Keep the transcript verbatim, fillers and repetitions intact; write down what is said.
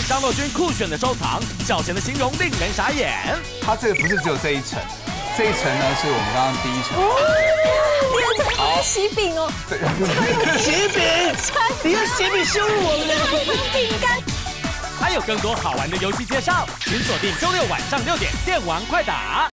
张若昀酷炫的收藏，小贤的形容令人傻眼。 它这个不是只有这一层，这一层呢是我们刚刚第一层。 第二层还有喜饼哦。 对， 喜饼，你用喜饼羞辱我们呢？ 饼干。 还有更多好玩的游戏介绍，请锁定周六晚上六点电玩快打。